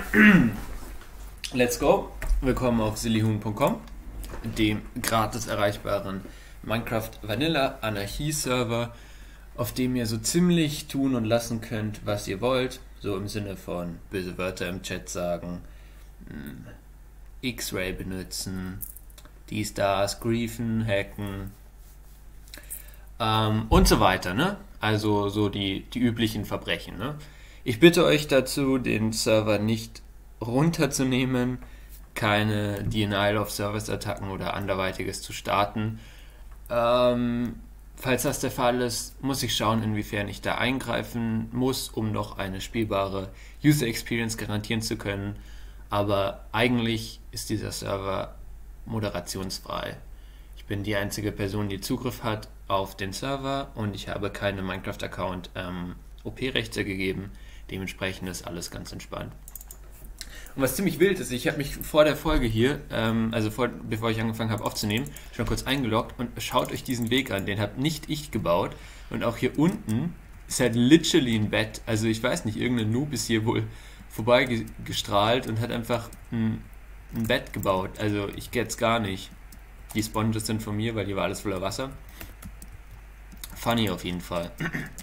Let's go! Willkommen auf sillyhuhn.com, dem gratis erreichbaren Minecraft Vanilla Anarchie Server, auf dem ihr so ziemlich tun und lassen könnt, was ihr wollt. So im Sinne von böse Wörter im Chat sagen, X-Ray benutzen, dies, das, griefen, hacken und so weiter, ne? Also so die üblichen Verbrechen, ne? Ich bitte euch dazu, den Server nicht runterzunehmen, keine Denial-of-Service-Attacken oder anderweitiges zu starten. Falls das der Fall ist, muss ich schauen, inwiefern ich da eingreifen muss, um noch eine spielbare User-Experience garantieren zu können. Aber eigentlich ist dieser Server moderationsfrei. Ich bin die einzige Person, die Zugriff hat auf den Server und ich habe keine Minecraft-Account OP-Rechte gegeben. Dementsprechend ist alles ganz entspannt. Und was ziemlich wild ist, ich habe mich vor der Folge hier, bevor ich angefangen habe aufzunehmen, schon kurz eingeloggt und schaut euch diesen Weg an, den habe nicht ich gebaut. Und auch hier unten ist halt literally ein Bett. Also ich weiß nicht, irgendein Noob ist hier wohl vorbeigestrahlt und hat einfach ein Bett gebaut. Also ich geht's gar nicht. Die Sponges sind von mir, weil hier war alles voller Wasser. Funny auf jeden Fall.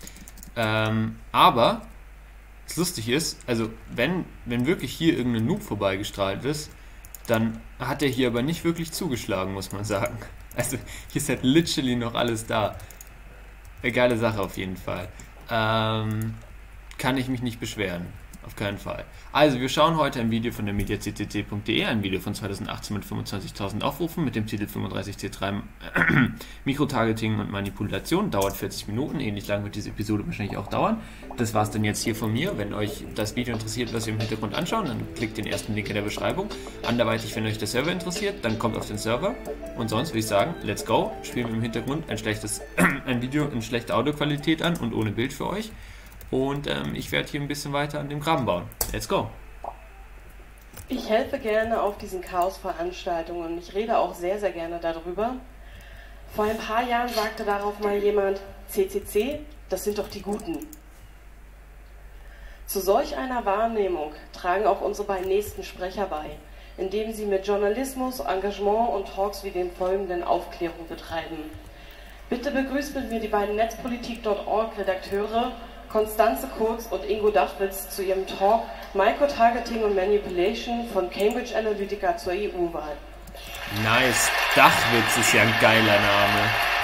Aber was lustig ist, also wenn wirklich hier irgendein Noob vorbeigestrahlt ist, dann hat er hier aber nicht wirklich zugeschlagen, muss man sagen. Also hier ist halt literally noch alles da. Eine geile Sache auf jeden Fall. Kann ich mich nicht beschweren. Auf keinen Fall. Also wir schauen heute ein Video von der mediactt.de, ein Video von 2018 mit 25.000 Aufrufen mit dem Titel 35C3 Mikrotargeting und Manipulation. Dauert 40 Minuten, ähnlich lang wird diese Episode wahrscheinlich auch dauern. Das war's dann jetzt hier von mir. Wenn euch das Video interessiert, was wir im Hintergrund anschauen, dann klickt den ersten Link in der Beschreibung. Anderweitig, wenn euch der Server interessiert, dann kommt auf den Server. Und sonst würde ich sagen, let's go. Spielen wir im Hintergrund ein Video in schlechter Audioqualität an und ohne Bild für euch. Und ich werde hier ein bisschen weiter an dem Graben bauen. Let's go! Ich helfe gerne auf diesen Chaos-Veranstaltungen. Ich rede auch sehr, sehr gerne darüber. Vor ein paar Jahren sagte darauf mal jemand, CCC, das sind doch die Guten. Zu solch einer Wahrnehmung tragen auch unsere beiden nächsten Sprecher bei, indem sie mit Journalismus, Engagement und Talks wie den folgenden Aufklärung betreiben. Bitte begrüßt mit mir die beiden Netzpolitik.org-Redakteure Konstanze Kurz und Ingo Dachwitz zu ihrem Talk Microtargeting und Manipulation von Cambridge Analytica zur EU-Wahl. Nice, Dachwitz ist ja ein geiler Name.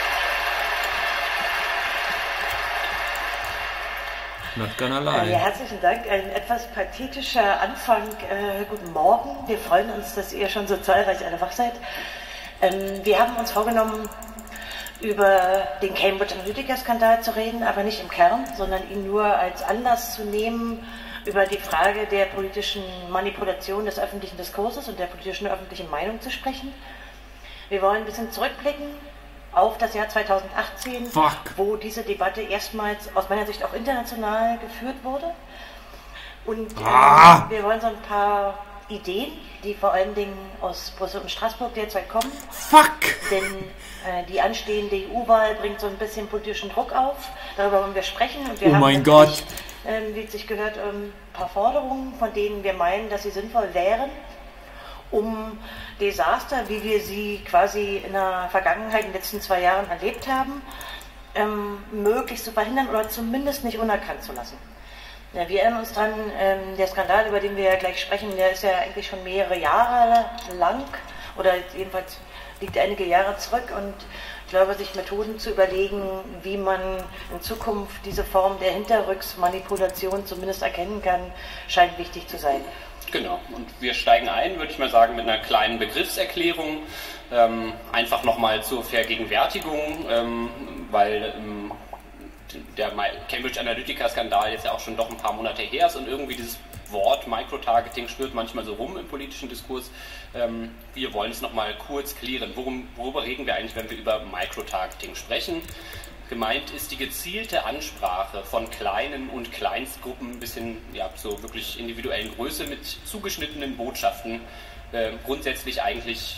Not gonna lie. Ja, herzlichen Dank. Ein etwas pathetischer Anfang. Guten Morgen. Wir freuen uns, dass ihr schon so zahlreich alle wach seid. Wir haben uns vorgenommen, über den Cambridge Analytica-Skandal zu reden, aber nicht im Kern, sondern ihn nur als Anlass zu nehmen, über die Frage der politischen Manipulation des öffentlichen Diskurses und der politischen öffentlichen Meinung zu sprechen. Wir wollen ein bisschen zurückblicken auf das Jahr 2018, wo diese Debatte erstmals aus meiner Sicht auch international geführt wurde. Und wir wollen so ein paar Ideen, die vor allen Dingen aus Brüssel und Straßburg derzeit kommen. Denn die anstehende EU-Wahl bringt so ein bisschen politischen Druck auf. Darüber wollen wir sprechen. Und wir haben wie es sich gehört, ein paar Forderungen, von denen wir meinen, dass sie sinnvoll wären, um Desaster, wie wir sie quasi in der Vergangenheit, in den letzten 2 Jahren erlebt haben, möglichst zu verhindern oder zumindest nicht unerkannt zu lassen. Ja, wir erinnern uns dran, der Skandal, über den wir ja gleich sprechen, der ist ja eigentlich schon mehrere Jahre lang oder jedenfalls liegt einige Jahre zurück und ich glaube, sich Methoden zu überlegen, wie man in Zukunft diese Form der Hinterrücksmanipulation zumindest erkennen kann, scheint wichtig zu sein. Genau, und wir steigen ein, würde ich mal sagen, mit einer kleinen Begriffserklärung, einfach nochmal zur Vergegenwärtigung, weil der Cambridge Analytica-Skandal jetzt ja auch schon doch ein paar Monate her ist und irgendwie dieses Wort Microtargeting schwirrt manchmal so rum im politischen Diskurs. Wir wollen es nochmal kurz klären. Worüber reden wir eigentlich, wenn wir über Microtargeting sprechen? Gemeint ist die gezielte Ansprache von kleinen und Kleinstgruppen bis hin zur wirklich individuellen Größe mit zugeschnittenen Botschaften. Grundsätzlich eigentlich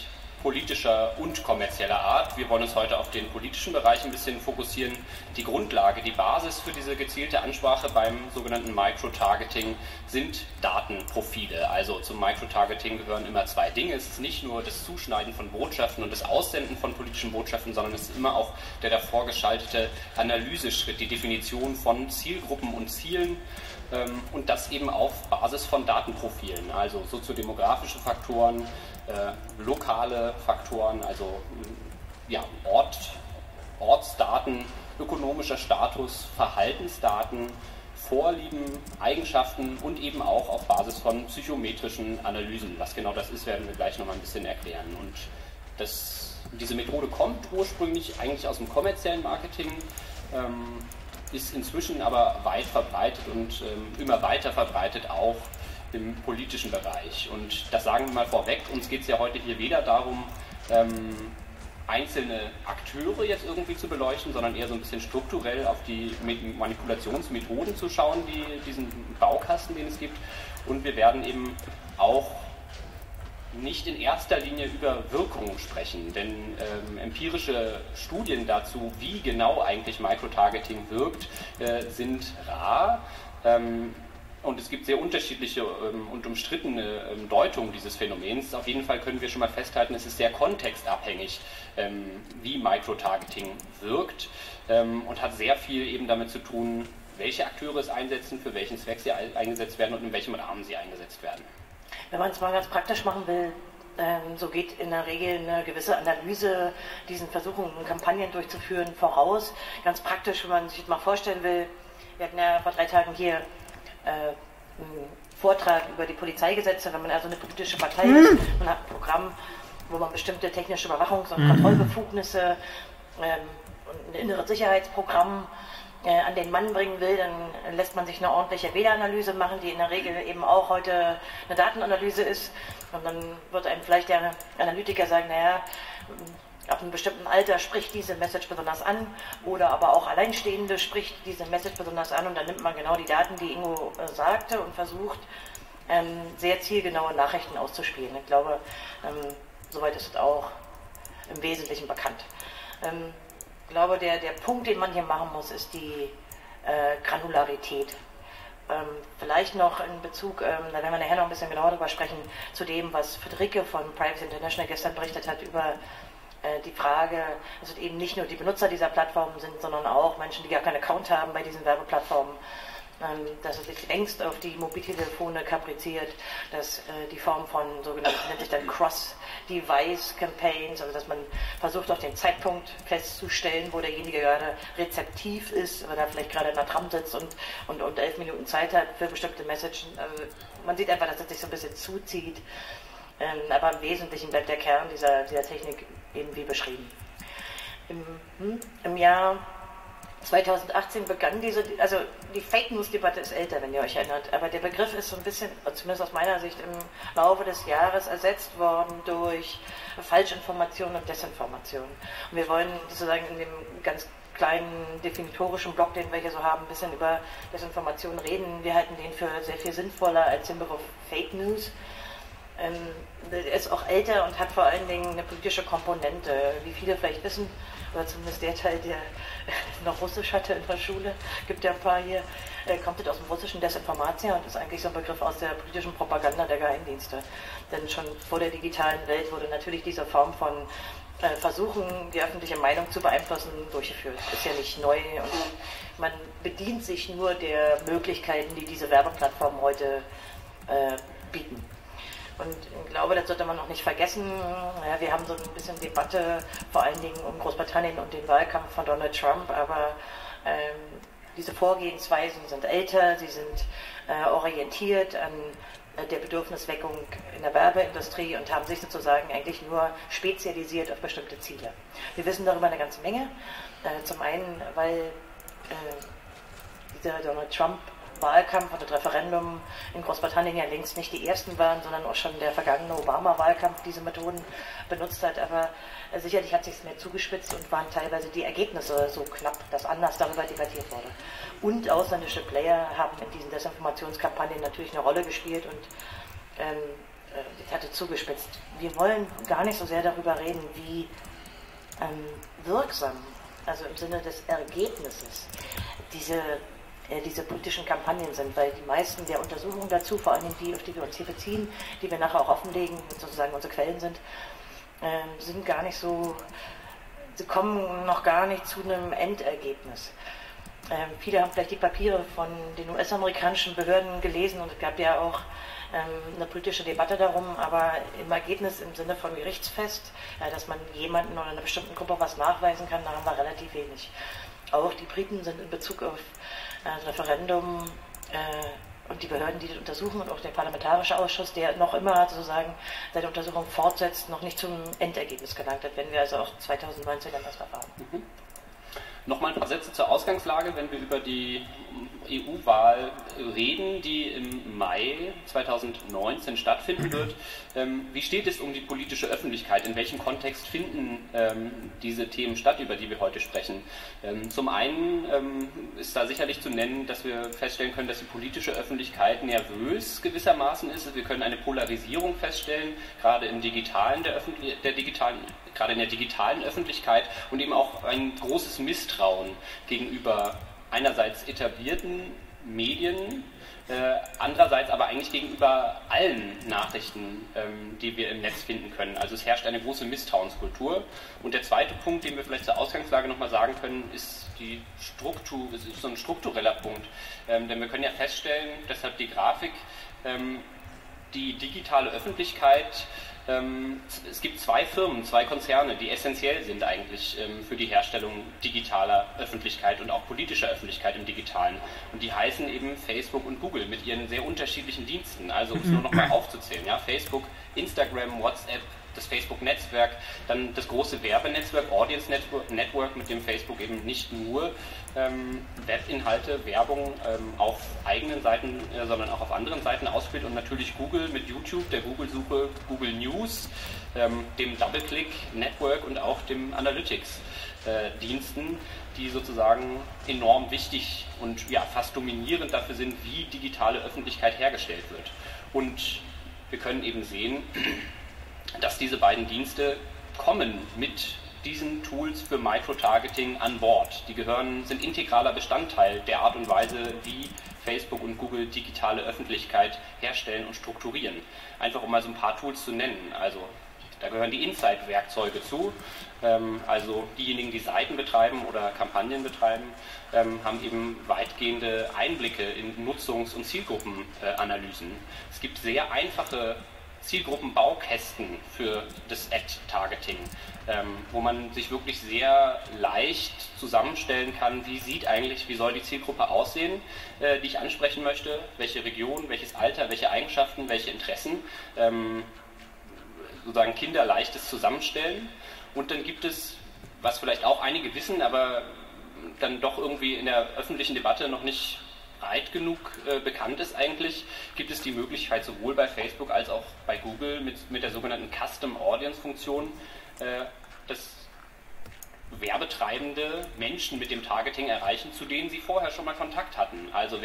politischer und kommerzieller Art. Wir wollen uns heute auf den politischen Bereich ein bisschen fokussieren. Die Grundlage, die Basis für diese gezielte Ansprache beim sogenannten Microtargeting sind Datenprofile. Also zum Microtargeting gehören immer zwei Dinge. Es ist nicht nur das Zuschneiden von Botschaften und das Aussenden von politischen Botschaften, sondern es ist immer auch der davor geschaltete Analyseschritt, die Definition von Zielgruppen und Zielen. Und das eben auf Basis von Datenprofilen, also soziodemografische Faktoren, lokale Faktoren, also ja, Ortsdaten, ökonomischer Status, Verhaltensdaten, Vorlieben, Eigenschaften und eben auch auf Basis von psychometrischen Analysen. Was genau das ist, werden wir gleich nochmal ein bisschen erklären. Und diese Methode kommt ursprünglich eigentlich aus dem kommerziellen Marketing, ist inzwischen aber weit verbreitet und immer weiter verbreitet auch im politischen Bereich. Und das sagen wir mal vorweg, uns geht es ja heute hier weder darum, einzelne Akteure jetzt irgendwie zu beleuchten, sondern eher so ein bisschen strukturell auf die Manipulationsmethoden zu schauen, diesen Baukasten, den es gibt. Und wir werden eben auch nicht in erster Linie über Wirkungen sprechen, denn empirische Studien dazu, wie genau eigentlich Microtargeting wirkt, sind rar. Und es gibt sehr unterschiedliche und umstrittene Deutungen dieses Phänomens. Auf jeden Fall können wir schon mal festhalten, es ist sehr kontextabhängig, wie Microtargeting wirkt und hat sehr viel eben damit zu tun, welche Akteure es einsetzen, für welchen Zweck sie eingesetzt werden und in welchem Rahmen sie eingesetzt werden. Wenn man es mal ganz praktisch machen will, so geht in der Regel eine gewisse Analyse diesen Versuchen, Kampagnen durchzuführen, voraus. Ganz praktisch, wenn man sich das mal vorstellen will, wir hatten ja vor 3 Tagen hier einen Vortrag über die Polizeigesetze, wenn man also eine politische Partei ist, man hat ein Programm, wo man bestimmte technische Überwachungs- und Kontrollbefugnisse und ein inneres Sicherheitsprogramm an den Mann bringen will, dann lässt man sich eine ordentliche Wähleranalyse machen, die in der Regel eben auch heute eine Datenanalyse ist. Und dann wird einem vielleicht der Analytiker sagen, naja, ab einem bestimmten Alter spricht diese Message besonders an oder aber auch Alleinstehende spricht diese Message besonders an und dann nimmt man genau die Daten, die Ingo sagte und versucht, sehr zielgenaue Nachrichten auszuspielen. Ich glaube, soweit ist es auch im Wesentlichen bekannt. Ich glaube, der Punkt, den man hier machen muss, ist die Granularität. Vielleicht noch in Bezug, da werden wir nachher noch ein bisschen genauer darüber sprechen, zu dem, was Friederike von Privacy International gestern berichtet hat über die Frage, dass es eben nicht nur die Benutzer dieser Plattformen sind, sondern auch Menschen, die gar keinen Account haben bei diesen Werbeplattformen, dass es sich längst auf die Mobiltelefone kapriziert, dass die Form von sogenannten, nennt sich dann Cross-Device-Campaigns, also dass man versucht, auch den Zeitpunkt festzustellen, wo derjenige gerade rezeptiv ist, weil er vielleicht gerade in der Tram sitzt und 11 Minuten Zeit hat für bestimmte Messages. Also man sieht einfach, dass es sich so ein bisschen zuzieht, aber im Wesentlichen bleibt der Kern dieser Technik eben wie beschrieben. Im Jahr 2018 begann also die Fake News Debatte ist älter, wenn ihr euch erinnert, aber der Begriff ist so ein bisschen, zumindest aus meiner Sicht, im Laufe des Jahres ersetzt worden durch Falschinformation und Desinformation. Und wir wollen sozusagen in dem ganz kleinen definitorischen Block, den wir hier so haben, ein bisschen über Desinformation reden. Wir halten den für sehr viel sinnvoller als den Begriff Fake News. Er ist auch älter und hat vor allen Dingen eine politische Komponente. Wie viele vielleicht wissen, oder zumindest der Teil, der noch Russisch hatte in der Schule, gibt ja ein paar hier, kommt das aus dem russischen Desinformatia und ist eigentlich so ein Begriff aus der politischen Propaganda der Geheimdienste. Denn schon vor der digitalen Welt wurde natürlich diese Form von Versuchen, die öffentliche Meinung zu beeinflussen, durchgeführt. Das ist ja nicht neu und man bedient sich nur der Möglichkeiten, die diese Werbeplattformen heute bieten. Und ich glaube, das sollte man noch nicht vergessen. Ja, wir haben so ein bisschen Debatte, vor allen Dingen um Großbritannien und den Wahlkampf von Donald Trump, aber diese Vorgehensweisen sind älter, sie sind orientiert an der Bedürfnisweckung in der Werbeindustrie und haben sich sozusagen eigentlich nur spezialisiert auf bestimmte Ziele. Wir wissen darüber eine ganze Menge. Zum einen, weil dieser Donald Trump Wahlkampf und das Referendum in Großbritannien ja längst nicht die ersten waren, sondern auch schon der vergangene Obama-Wahlkampf diese Methoden benutzt hat. Aber sicherlich hat sich es mehr zugespitzt und waren teilweise die Ergebnisse so knapp, dass anders darüber debattiert wurde. Und ausländische Player haben in diesen Desinformationskampagnen natürlich eine Rolle gespielt und hatte zugespitzt. Wir wollen gar nicht so sehr darüber reden, wie wirksam, also im Sinne des Ergebnisses, diese politischen Kampagnen sind, weil die meisten der Untersuchungen dazu, vor allem die, auf die wir uns hier beziehen, die wir nachher auch offenlegen, sozusagen unsere Quellen sind gar nicht so, sie kommen noch gar nicht zu einem Endergebnis. Viele haben vielleicht die Papiere von den US-amerikanischen Behörden gelesen und es gab ja auch eine politische Debatte darum, aber im Ergebnis im Sinne von gerichtsfest, dass man jemanden oder einer bestimmten Gruppe was nachweisen kann, da haben wir relativ wenig. Auch die Briten sind in Bezug auf das Referendum und die Behörden, die das untersuchen, und auch der Parlamentarische Ausschuss, der noch immer sozusagen seine Untersuchung fortsetzt, noch nicht zum Endergebnis gelangt hat, wenn wir also auch 2019 dann das Verfahren. Nochmal ein paar Sätze zur Ausgangslage, wenn wir über die EU-Wahl reden, die im Mai 2019 stattfinden wird. Wie steht es um die politische Öffentlichkeit? In welchem Kontext finden diese Themen statt, über die wir heute sprechen? Zum einen ist da sicherlich zu nennen, dass wir feststellen können, dass die politische Öffentlichkeit nervös gewissermaßen ist. Wir können eine Polarisierung feststellen, gerade im digitalen, gerade in der digitalen Öffentlichkeit, und eben auch ein großes Misstrauen gegenüber einerseits etablierten Medien, andererseits aber eigentlich gegenüber allen Nachrichten, die wir im Netz finden können. Also es herrscht eine große Misstrauenskultur. Und der zweite Punkt, den wir vielleicht zur Ausgangslage nochmal sagen können, ist die Struktur, es ist so ein struktureller Punkt. Denn wir können ja feststellen, deshalb die Grafik, die digitale Öffentlichkeit, es gibt zwei Firmen, zwei Konzerne, die essentiell sind eigentlich für die Herstellung digitaler Öffentlichkeit und auch politischer Öffentlichkeit im Digitalen. Und die heißen eben Facebook und Google mit ihren sehr unterschiedlichen Diensten. Also um es nur noch mal aufzuzählen, ja, Facebook, Instagram, WhatsApp, das Facebook-Netzwerk, dann das große Werbenetzwerk, Audience Network, mit dem Facebook eben nicht nur Webinhalte, Werbung auf eigenen Seiten, sondern auch auf anderen Seiten ausspielt, und natürlich Google mit YouTube, der Google-Suche, Google News, dem Double-Click-Network und auch dem Analytics-Diensten, die sozusagen enorm wichtig und ja, fast dominierend dafür sind, wie digitale Öffentlichkeit hergestellt wird. Und wir können eben sehen, dass diese beiden Dienste kommen mit diesen Tools für Microtargeting an Bord. Die sind integraler Bestandteil der Art und Weise, wie Facebook und Google digitale Öffentlichkeit herstellen und strukturieren. Einfach um mal so ein paar Tools zu nennen. Also da gehören die Insight-Werkzeuge zu. Also diejenigen, die Seiten betreiben oder Kampagnen betreiben, haben eben weitgehende Einblicke in Nutzungs- und Zielgruppenanalysen. Es gibt sehr einfache Zielgruppenbaukästen für das Ad-Targeting, wo man sich wirklich sehr leicht zusammenstellen kann, wie soll die Zielgruppe aussehen, die ich ansprechen möchte, welche Region, welches Alter, welche Eigenschaften, welche Interessen, sozusagen kinderleichtes Zusammenstellen. Und dann gibt es, was vielleicht auch einige wissen, aber dann doch irgendwie in der öffentlichen Debatte noch nicht breit genug bekannt ist eigentlich, gibt es die Möglichkeit, sowohl bei Facebook als auch bei Google mit der sogenannten Custom Audience Funktion, dass Werbetreibende Menschen mit dem Targeting erreichen, zu denen sie vorher schon mal Kontakt hatten. Also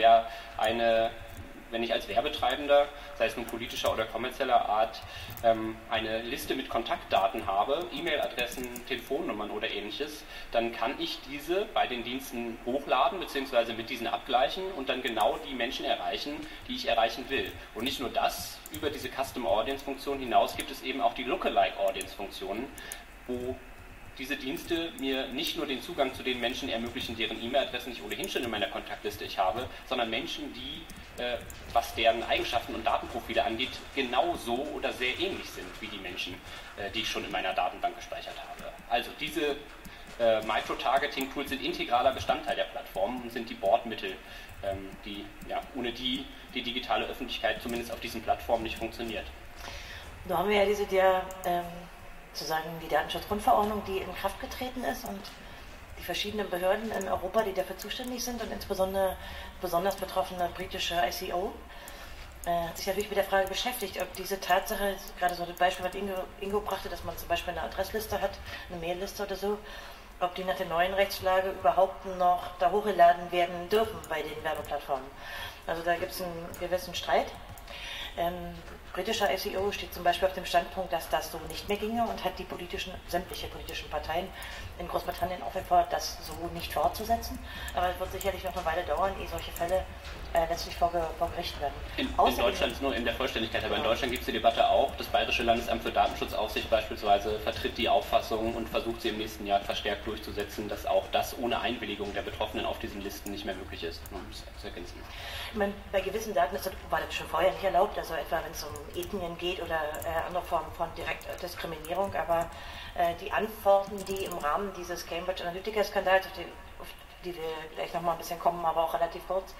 wenn ich als Werbetreibender, sei es nun politischer oder kommerzieller Art, eine Liste mit Kontaktdaten habe, E-Mail-Adressen, Telefonnummern oder ähnliches, dann kann ich diese bei den Diensten hochladen bzw. mit diesen abgleichen und dann genau die Menschen erreichen, die ich erreichen will. Und nicht nur das, über diese Custom Audience Funktion hinaus gibt es eben auch die Lookalike Audience Funktionen, wo diese Dienste mir nicht nur den Zugang zu den Menschen ermöglichen, deren E-Mail-Adressen ich ohnehin schon in meiner Kontaktliste habe, sondern Menschen, die, was deren Eigenschaften und Datenprofile angeht, genauso oder sehr ähnlich sind wie die Menschen, die ich schon in meiner Datenbank gespeichert habe. Also diese Micro-Targeting-Tools sind integraler Bestandteil der Plattform und sind die Bordmittel, ohne die digitale Öffentlichkeit zumindest auf diesen Plattformen nicht funktioniert. Da haben wir ja sozusagen die Datenschutzgrundverordnung, die in Kraft getreten ist, und die verschiedenen Behörden in Europa, die dafür zuständig sind, und insbesondere besonders betroffene britische ICO, hat sich natürlich mit der Frage beschäftigt, ob diese Tatsache, gerade so das Beispiel, was Ingo brachte, dass man zum Beispiel eine Adressliste hat, eine Mailliste oder so, ob die nach der neuen Rechtslage überhaupt noch da hochgeladen werden dürfen bei den Werbeplattformen. Also da gibt es einen gewissen Streit. Britischer SEO steht zum Beispiel auf dem Standpunkt, dass das so nicht mehr ginge und hat die sämtliche politischen Parteien in Großbritannien aufgefordert, das so nicht fortzusetzen. Aber es wird sicherlich noch eine Weile dauern, ehe solche Fälle letztlich vor Gericht werden. In Deutschland, nur in der Vollständigkeit, aber in Deutschland gibt es die Debatte auch. Das Bayerische Landesamt für Datenschutzaufsicht beispielsweise vertritt die Auffassung und versucht sie im nächsten Jahr verstärkt durchzusetzen, dass auch das ohne Einwilligung der Betroffenen auf diesen Listen nicht mehr möglich ist. Um es zu ergänzen. Ich meine, bei gewissen Daten war das schon vorher nicht erlaubt, also etwa wenn es um Ethnien geht oder andere Formen von Direktdiskriminierung, aber die Antworten, die im Rahmen dieses Cambridge Analytica-Skandals, auf die wir gleich nochmal ein bisschen kommen, aber auch relativ kurz,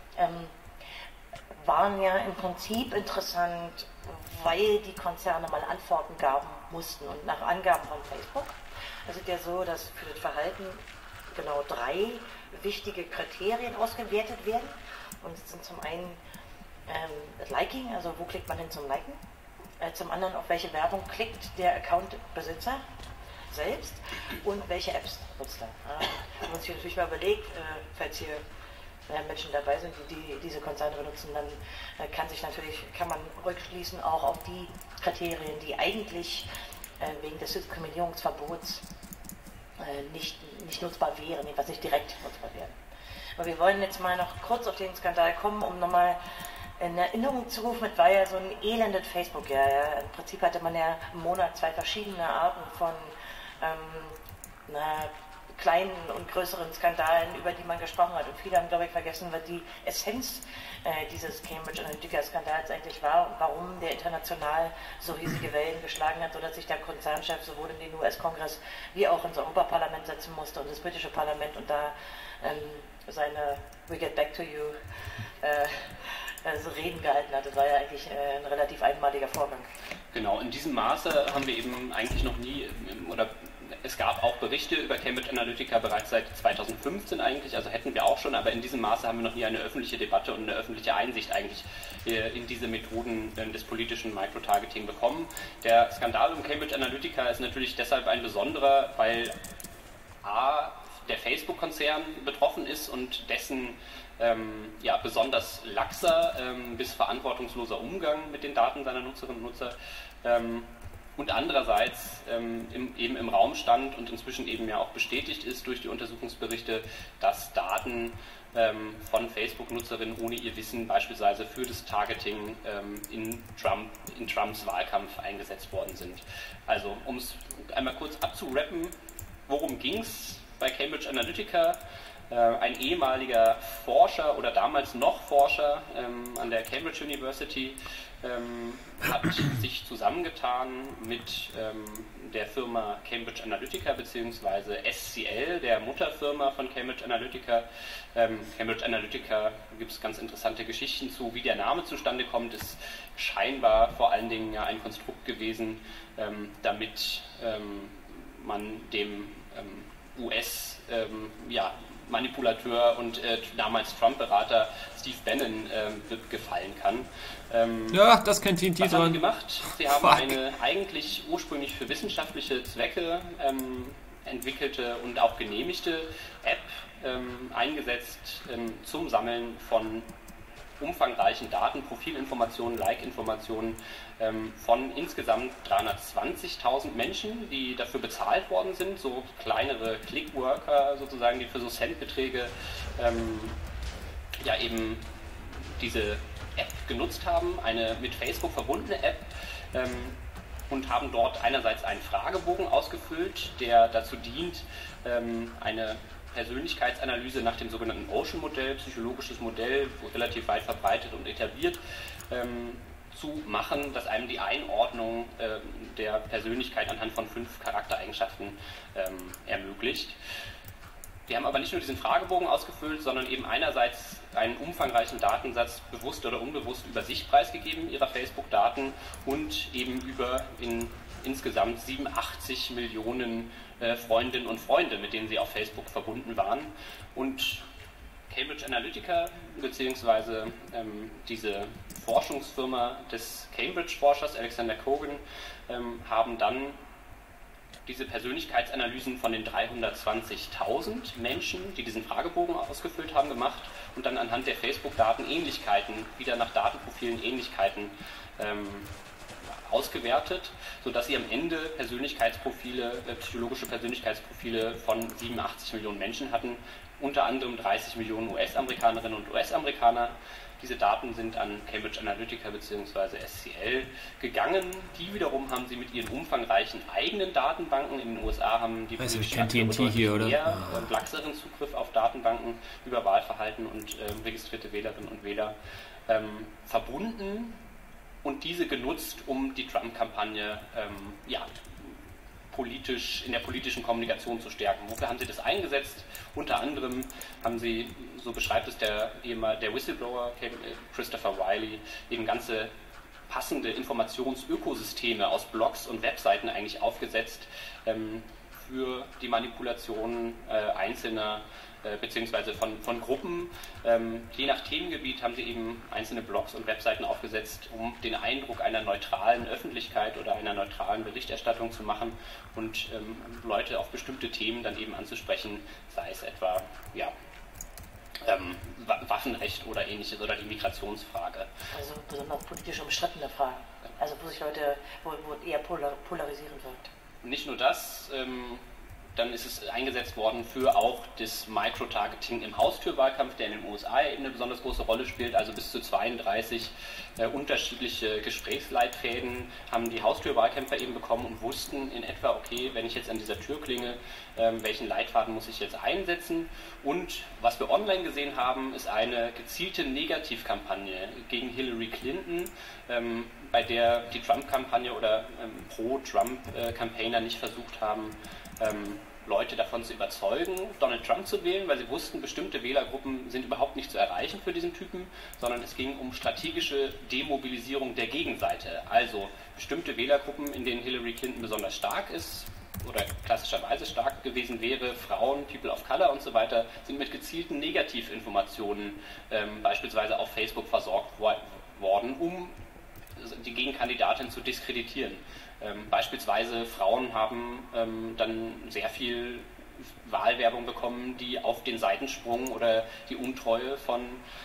waren ja im Prinzip interessant, weil die Konzerne mal Antworten gaben mussten. Und nach Angaben von Facebook, es ist ja so, dass für das Verhalten genau 3 wichtige Kriterien ausgewertet werden. Und es sind zum einen das Liking, also wo klickt man hin zum Liken, zum anderen auf welche Werbung klickt der Accountbesitzer selbst und welche Apps nutzt er. Wenn man sich natürlich mal überlegt, falls hier Menschen dabei sind, die diese Konzerne benutzen, dann kann man rückschließen auch auf die Kriterien, die eigentlich wegen des Diskriminierungsverbots nicht nutzbar wären, jedenfalls nicht direkt nutzbar wären. Aber wir wollen jetzt mal noch kurz auf den Skandal kommen, um nochmal in Erinnerung zu rufen, es war ja so ein elendes Facebook. Ja. Im Prinzip hatte man ja im Monat 2 verschiedene Arten von kleinen und größeren Skandalen, über die man gesprochen hat. Und viele haben, glaube ich, vergessen, was die Essenz dieses Cambridge Analytica-Skandals eigentlich war und warum der international so riesige Wellen geschlagen hat, sodass sich der Konzernchef sowohl in den US-Kongress wie auch ins Europaparlament setzen musste und das britische Parlament und da seine We Get Back to You so Reden gehalten hat. Das war ja eigentlich ein relativ einmaliger Vorgang. Genau, in diesem Maße haben wir eben eigentlich noch nie, oder es gab auch Berichte über Cambridge Analytica bereits seit 2015 eigentlich, also hätten wir auch schon, aber in diesem Maße haben wir noch nie eine öffentliche Debatte und eine öffentliche Einsicht eigentlich in diese Methoden des politischen Microtargeting bekommen. Der Skandal um Cambridge Analytica ist natürlich deshalb ein besonderer, weil a. der Facebook-Konzern betroffen ist und dessen besonders laxer bis verantwortungsloser Umgang mit den Daten seiner Nutzerinnen und Nutzer und andererseits eben im Raum stand und inzwischen eben ja auch bestätigt ist durch die Untersuchungsberichte, dass Daten von Facebook-Nutzerinnen ohne ihr Wissen beispielsweise für das Targeting in Trumps Wahlkampf eingesetzt worden sind. Also um es einmal kurz abzurappen, worum ging es bei Cambridge Analytica? Ein ehemaliger Forscher oder damals noch Forscher an der Cambridge University hat sich zusammengetan mit der Firma Cambridge Analytica bzw. SCL, der Mutterfirma von Cambridge Analytica. Cambridge Analytica gibt es ganz interessante Geschichten zu, wie der Name zustande kommt, ist scheinbar vor allen Dingen ja ein Konstrukt gewesen, damit man dem US-Manipulateur und damals Trump-Berater Steve Bannon gefallen kann. Ja, das kennt ihn was haben sie gemacht? Sie haben eine eigentlich ursprünglich für wissenschaftliche Zwecke entwickelte und auch genehmigte App eingesetzt zum Sammeln von umfangreichen Daten, Profilinformationen, Like-Informationen von insgesamt 320.000 Menschen, die dafür bezahlt worden sind, so kleinere Clickworker sozusagen, die für so Centbeträge eben diese App genutzt haben, eine mit Facebook verbundene App und haben dort einerseits einen Fragebogen ausgefüllt, der dazu dient, eine Persönlichkeitsanalyse nach dem sogenannten Ocean-Modell, psychologisches Modell, relativ weit verbreitet und etabliert, zu machen, das einem die Einordnung der Persönlichkeit anhand von 5 Charaktereigenschaften ermöglicht. Wir haben aber nicht nur diesen Fragebogen ausgefüllt, sondern eben einerseits einen umfangreichen Datensatz bewusst oder unbewusst über sich preisgegeben, ihrer Facebook-Daten, und eben über insgesamt 87 Millionen Freundinnen und Freunde, mit denen sie auf Facebook verbunden waren. Und Cambridge Analytica bzw. Diese Forschungsfirma des Cambridge-Forschers Alexander Kogan haben dann diese Persönlichkeitsanalysen von den 320.000 Menschen, die diesen Fragebogen ausgefüllt haben, gemacht und dann anhand der Facebook-Daten Ähnlichkeiten, wieder nach Datenprofilen Ähnlichkeiten ausgewertet, sodass sie am Ende Persönlichkeitsprofile, psychologische Persönlichkeitsprofile von 87 Millionen Menschen hatten, unter anderem 30 Millionen US-Amerikanerinnen und US-Amerikaner. Diese Daten sind an Cambridge Analytica bzw. SCL gegangen. Die wiederum haben sie mit ihren umfangreichen eigenen Datenbanken. In den USA haben die politischen Akteure mehr und laxeren Zugriff auf Datenbanken über Wahlverhalten und registrierte Wählerinnen und Wähler verbunden und diese genutzt, um die Trump-Kampagne in der politischen Kommunikation zu stärken. Wofür haben sie das eingesetzt? Unter anderem haben sie, so beschreibt es der Whistleblower Christopher Wiley, eben ganze passende Informationsökosysteme aus Blogs und Webseiten eigentlich aufgesetzt für die Manipulation einzelner beziehungsweise von Gruppen. Je nach Themengebiet haben sie eben einzelne Blogs und Webseiten aufgesetzt, um den Eindruck einer neutralen Öffentlichkeit oder einer neutralen Berichterstattung zu machen und Leute auf bestimmte Themen dann eben anzusprechen, sei es etwa Waffenrecht oder ähnliches oder die Migrationsfrage. Also besonders politisch umstrittene Fragen, also wo sich Leute, wo eher polarisierend wird. Nicht nur das, dann ist es eingesetzt worden für auch das Micro-Targeting im Haustürwahlkampf, der in den USA eben eine besonders große Rolle spielt. Also bis zu 32 unterschiedliche Gesprächsleitfäden haben die Haustürwahlkämpfer eben bekommen und wussten in etwa, okay, wenn ich jetzt an dieser Tür klinge, welchen Leitfaden muss ich jetzt einsetzen. Und was wir online gesehen haben, ist eine gezielte Negativkampagne gegen Hillary Clinton, bei der die Trump-Kampagne oder Pro-Trump-Campaigner nicht versucht haben, Leute davon zu überzeugen, Donald Trump zu wählen, weil sie wussten, bestimmte Wählergruppen sind überhaupt nicht zu erreichen für diesen Typen, sondern es ging um strategische Demobilisierung der Gegenseite. Also bestimmte Wählergruppen, in denen Hillary Clinton besonders stark ist oder klassischerweise stark gewesen wäre, Frauen, People of Color und so weiter, sind mit gezielten Negativinformationen beispielsweise auf Facebook versorgt worden, um die Gegenkandidatin zu diskreditieren. Beispielsweise Frauen haben dann sehr viel Wahlwerbung bekommen, die auf den Seitensprung oder die Untreue von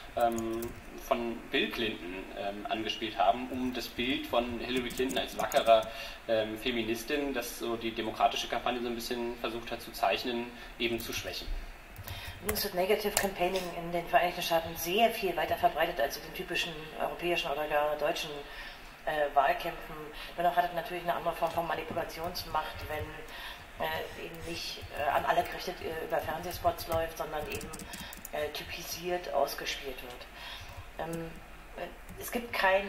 Bill Clinton angespielt haben, um das Bild von Hillary Clinton als wackerer Feministin, das so die demokratische Kampagne so ein bisschen versucht hat zu zeichnen, eben zu schwächen. Übrigens wird Negative Campaigning in den Vereinigten Staaten sehr viel weiter verbreitet als in den typischen europäischen oder gar deutschen Wahlkämpfen. Dennoch hat es natürlich eine andere Form von Manipulationsmacht, wenn eben nicht an alle gerichtet über Fernsehspots läuft, sondern eben typisiert ausgespielt wird. Es gibt kein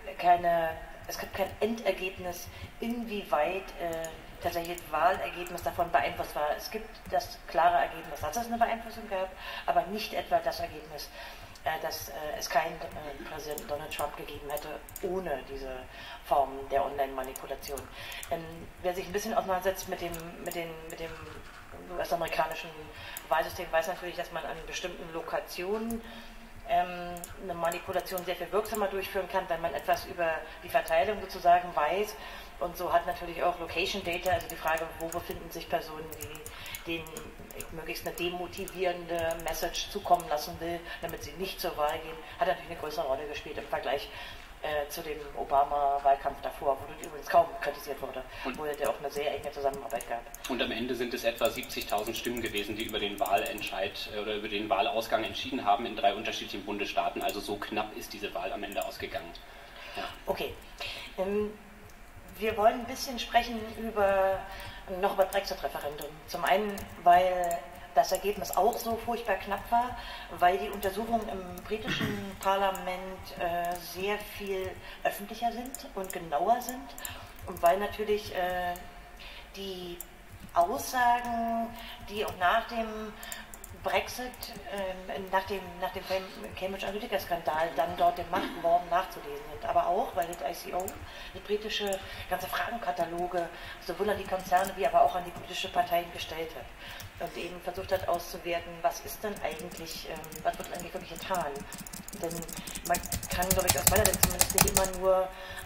Endergebnis, inwieweit tatsächlich das Wahlergebnis davon beeinflusst war. Es gibt das klare Ergebnis, dass es eine Beeinflussung gab, aber nicht etwa das Ergebnis, dass es keinen Präsidenten Donald Trump gegeben hätte ohne diese Form der Online-Manipulation. Wer sich ein bisschen auseinandersetzt mit dem US-amerikanischen Wahlsystem, weiß natürlich, dass man an bestimmten Lokationen eine Manipulation sehr viel wirksamer durchführen kann, wenn man etwas über die Verteilung sozusagen weiß. Und so hat natürlich auch Location Data, also die Frage, wo befinden sich Personen, denen ich möglichst eine demotivierende Message zukommen lassen will, damit sie nicht zur Wahl gehen, hat natürlich eine größere Rolle gespielt im Vergleich zu dem Obama-Wahlkampf davor, wo das übrigens kaum kritisiert wurde, wo es ja auch eine sehr enge Zusammenarbeit gab. Und am Ende sind es etwa 70.000 Stimmen gewesen, die über den Wahlentscheid oder über den Wahlausgang entschieden haben in 3 unterschiedlichen Bundesstaaten. Also so knapp ist diese Wahl am Ende ausgegangen. Ja. Okay. Wir wollen ein bisschen sprechen über das Brexit-Referendum. Zum einen, weil das Ergebnis auch so furchtbar knapp war, weil die Untersuchungen im britischen Parlament sehr viel öffentlicher sind und genauer sind und weil natürlich die Aussagen, die auch nach dem Brexit, nach dem Cambridge Analytica-Skandal dann dort gemacht worden nachzulesen sind. Aber auch, weil das ICO, die britische ganze Fragenkataloge sowohl an die Konzerne wie aber auch an die politische Parteien gestellt hat. Und eben versucht hat auszuwerten, was ist denn eigentlich, was wird eigentlich wirklich getan. Denn man kann, glaube ich, aus meiner Sicht zumindest nicht immer nur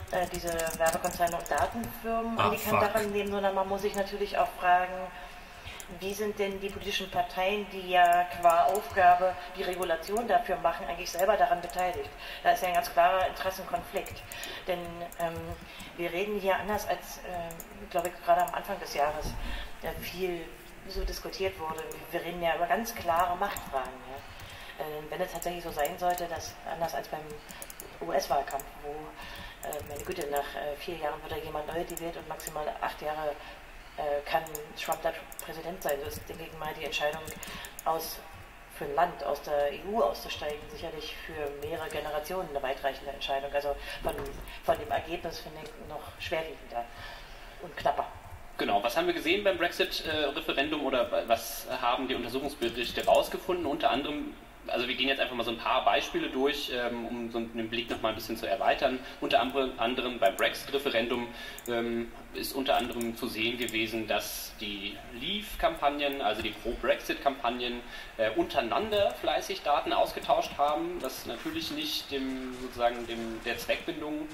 diese Werbekonzerne und Datenfirmen an die Kandare nehmen, sondern man muss sich natürlich auch fragen, wie sind denn die politischen Parteien, die ja qua Aufgabe die Regulation dafür machen, eigentlich selber daran beteiligt? Da ist ja ein ganz klarer Interessenkonflikt. Denn wir reden hier anders als, glaube ich, gerade am Anfang des Jahres viel so diskutiert wurde. Wir reden ja über ganz klare Machtfragen. Ja? Wenn es tatsächlich so sein sollte, dass anders als beim US-Wahlkampf, wo, meine Güte, nach 4 Jahren wird da jemand neu gewählt und maximal 8 Jahre kann Trump da Präsident sein. Das ist, denke ich mal, die Entscheidung für ein Land aus der EU auszusteigen, sicherlich für mehrere Generationen eine weitreichende Entscheidung. Also von dem Ergebnis finde ich noch schwerwiegender und knapper. Genau, was haben wir gesehen beim Brexit-Referendum oder was haben die Untersuchungsberichte herausgefunden? Unter anderem, also wir gehen jetzt einfach mal so ein paar Beispiele durch, um so den Blick noch mal ein bisschen zu erweitern. Unter anderem beim Brexit-Referendum ist unter anderem zu sehen gewesen, dass die Leave-Kampagnen, also die Pro-Brexit-Kampagnen, untereinander fleißig Daten ausgetauscht haben, was natürlich nicht der Zweckbindung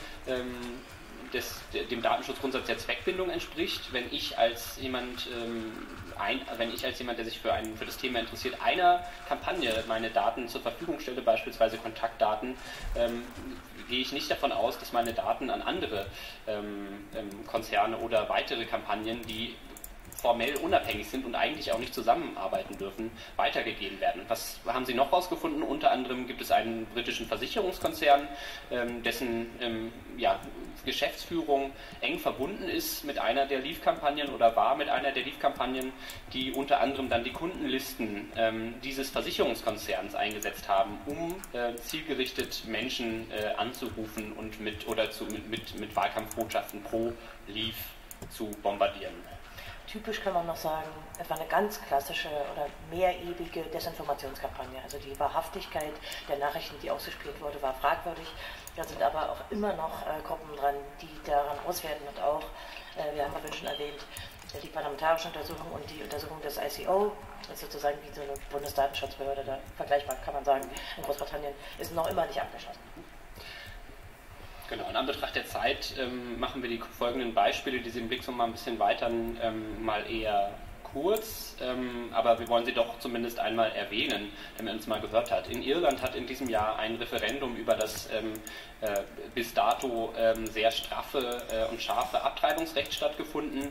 dem Datenschutzgrundsatz der Zweckbindung entspricht. Wenn ich als jemand, der sich für das Thema interessiert, einer Kampagne meine Daten zur Verfügung stelle, beispielsweise Kontaktdaten, gehe ich nicht davon aus, dass meine Daten an andere Konzerne oder weitere Kampagnen, die formell unabhängig sind und eigentlich auch nicht zusammenarbeiten dürfen, weitergegeben werden. Was haben Sie noch herausgefunden? Unter anderem gibt es einen britischen Versicherungskonzern, dessen Geschäftsführung eng verbunden ist mit einer der Leave-Kampagnen oder war mit einer der Leave-Kampagnen, die unter anderem dann die Kundenlisten dieses Versicherungskonzerns eingesetzt haben, um zielgerichtet Menschen anzurufen und mit Wahlkampfbotschaften pro Leave zu bombardieren. Typisch kann man noch sagen, es war eine ganz klassische oder mehrebige Desinformationskampagne. Also die Wahrhaftigkeit der Nachrichten, die ausgespielt wurde, war fragwürdig. Da sind aber auch immer noch Gruppen dran, die daran auswerten und auch, wir haben ja schon erwähnt, die parlamentarische Untersuchung und die Untersuchung des ICO, das ist sozusagen wie so eine Bundesdatenschutzbehörde, da vergleichbar kann man sagen, in Großbritannien, ist noch immer nicht abgeschlossen. Genau, in Anbetracht der Zeit machen wir die folgenden Beispiele, die Sie im Blick so mal ein bisschen weitern, mal eher kurz, aber wir wollen sie doch zumindest einmal erwähnen, damit man uns mal gehört hat. In Irland hat in diesem Jahr ein Referendum über das bis dato sehr straffe und scharfe Abtreibungsrecht stattgefunden.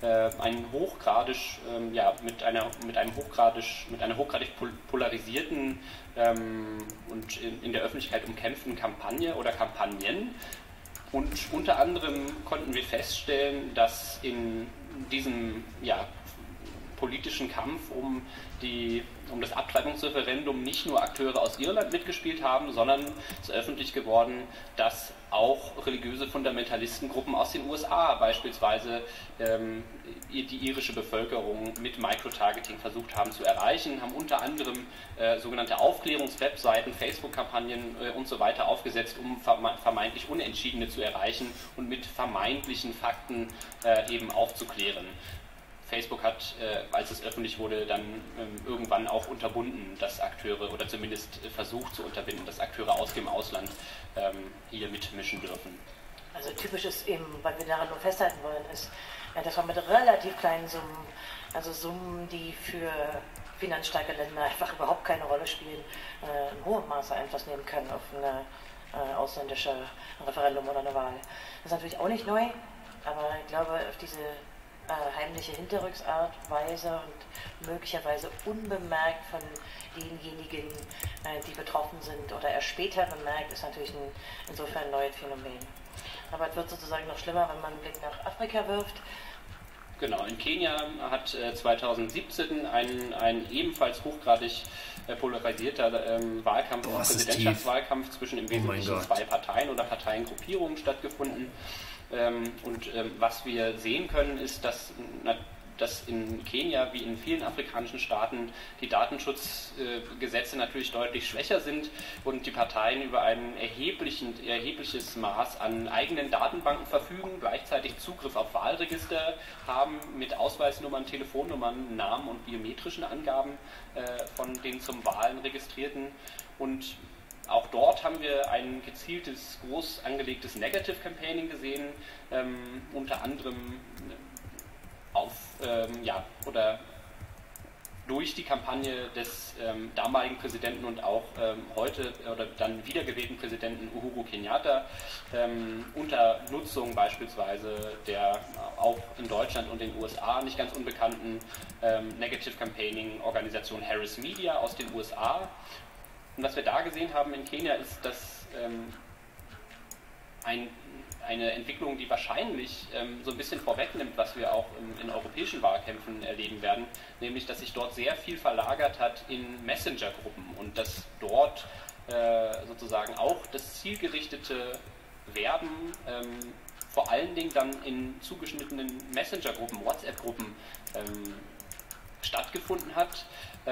Mit einer hochgradig polarisierten und in der Öffentlichkeit umkämpften Kampagne oder Kampagnen. Und unter anderem konnten wir feststellen, dass in diesem politischen Kampf um das Abtreibungsreferendum nicht nur Akteure aus Irland mitgespielt haben, sondern es ist öffentlich geworden, dass auch religiöse Fundamentalistengruppen aus den USA beispielsweise die irische Bevölkerung mit Microtargeting versucht haben zu erreichen, haben unter anderem sogenannte Aufklärungswebseiten, Facebook-Kampagnen und so weiter aufgesetzt, um vermeintlich Unentschiedene zu erreichen und mit vermeintlichen Fakten eben aufzuklären. Facebook hat, als es öffentlich wurde, dann irgendwann auch unterbunden, dass Akteure, oder zumindest versucht zu unterbinden, dass Akteure aus dem Ausland hier mitmischen dürfen. Also typisch ist eben, weil wir daran nur festhalten wollen, ist, dass man mit relativ kleinen Summen, also Summen, die für finanzstarke Länder einfach überhaupt keine Rolle spielen, in hohem Maße Einfluss nehmen können auf eine ausländische Referendum oder eine Wahl. Das ist natürlich auch nicht neu, aber ich glaube, auf diese heimliche Hinterrücksartweise und möglicherweise unbemerkt von denjenigen, die betroffen sind oder erst später bemerkt, ist natürlich insofern ein neues Phänomen. Aber es wird sozusagen noch schlimmer, wenn man einen Blick nach Afrika wirft. Genau, in Kenia hat 2017 ein ebenfalls hochgradig polarisierter Präsidentschaftswahlkampf zwischen im Wesentlichen zwei Parteien oder Parteiengruppierungen stattgefunden. Was wir sehen können, ist, dass in Kenia wie in vielen afrikanischen Staaten die Datenschutzgesetze natürlich deutlich schwächer sind und die Parteien über ein erhebliches Maß an eigenen Datenbanken verfügen, gleichzeitig Zugriff auf Wahlregister haben mit Ausweisnummern, Telefonnummern, Namen und biometrischen Angaben von den zum Wahlen Registrierten und Auch dort haben wir ein gezieltes, groß angelegtes Negative Campaigning gesehen, unter anderem oder durch die Kampagne des damaligen Präsidenten und auch heute oder dann wiedergewählten Präsidenten Uhuru Kenyatta, unter Nutzung beispielsweise der auch in Deutschland und den USA nicht ganz unbekannten Negative Campaigning Organisation Harris Media aus den USA. Und was wir da gesehen haben in Kenia ist, dass eine Entwicklung, die wahrscheinlich so ein bisschen vorwegnimmt, was wir auch in europäischen Wahlkämpfen erleben werden, nämlich dass sich dort sehr viel verlagert hat in Messenger-Gruppen und dass dort sozusagen auch das zielgerichtete Werben vor allen Dingen dann in zugeschnittenen Messenger-Gruppen, WhatsApp-Gruppen stattgefunden hat,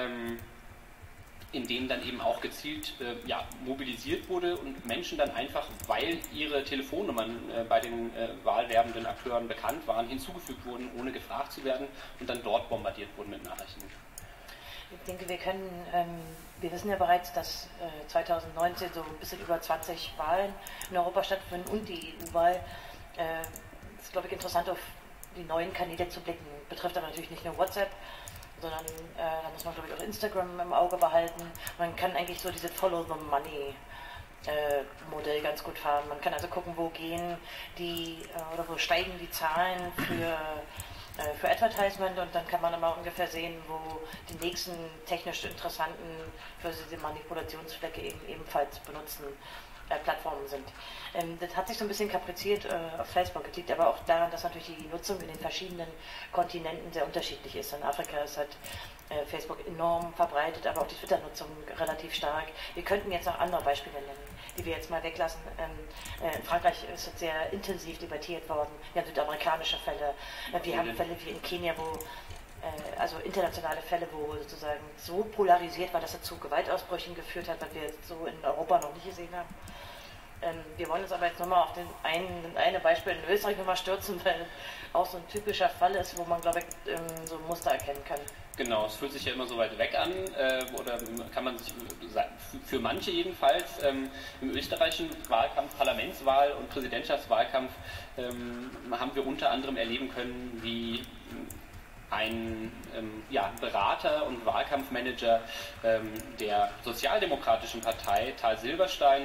in denen dann eben auch gezielt mobilisiert wurde und Menschen dann einfach, weil ihre Telefonnummern bei den wahlwerbenden Akteuren bekannt waren, hinzugefügt wurden, ohne gefragt zu werden und dann dort bombardiert wurden mit Nachrichten. Ich denke, wir wissen ja bereits, dass 2019 so ein bisschen über 20 Wahlen in Europa stattfinden und die EU-Wahl. Es ist, glaube ich, interessant, auf die neuen Kanäle zu blicken. Betrifft aber natürlich nicht nur WhatsApp, sondern da muss man, glaube ich, auch Instagram im Auge behalten. Man kann eigentlich so dieses Follow the Money Modell ganz gut fahren. Man kann also gucken, wo gehen oder wo steigen die Zahlen für Advertisement und dann kann man immer ungefähr sehen, wo die nächsten technisch interessanten für diese Manipulationsflecke ebenfalls benutzen Plattformen sind. Das hat sich so ein bisschen kapriziert auf Facebook. Das liegt aber auch daran, dass natürlich die Nutzung in den verschiedenen Kontinenten sehr unterschiedlich ist. In Afrika ist halt Facebook enorm verbreitet, aber auch die Twitter-Nutzung relativ stark. Wir könnten jetzt noch andere Beispiele nennen, die wir jetzt mal weglassen. In Frankreich ist es sehr intensiv debattiert worden. Wir haben südamerikanische Fälle. Wir haben Fälle wie in Kenia, also internationale Fälle, wo sozusagen so polarisiert war, dass es zu Gewaltausbrüchen geführt hat, was wir jetzt so in Europa noch nicht gesehen haben. Wir wollen uns aber jetzt nochmal auf eine Beispiel in Österreich nochmal stürzen, weil auch so ein typischer Fall ist, wo man, glaube ich, so ein Muster erkennen kann. Genau, es fühlt sich ja immer so weit weg an, oder kann man sich, für manche jedenfalls, im österreichischen Wahlkampf, Parlamentswahl und Präsidentschaftswahlkampf haben wir unter anderem erleben können, wie ein Berater und Wahlkampfmanager der Sozialdemokratischen Partei, Tal Silberstein,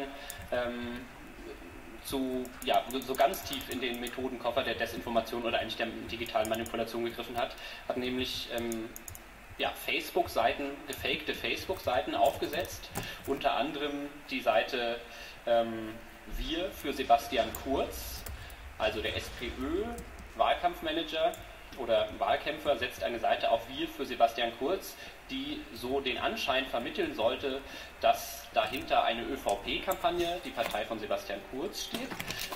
so ganz tief in den Methodenkoffer der Desinformation oder eigentlich der digitalen Manipulation gegriffen hat nämlich Facebook-Seiten, gefakte Facebook-Seiten aufgesetzt, unter anderem die Seite Wir für Sebastian Kurz, also der SPÖ-Wahlkampfmanager oder Wahlkämpfer setzt eine Seite auf Wir für Sebastian Kurz, die so den Anschein vermitteln sollte, dass dahinter eine ÖVP-Kampagne, die Partei von Sebastian Kurz, steht.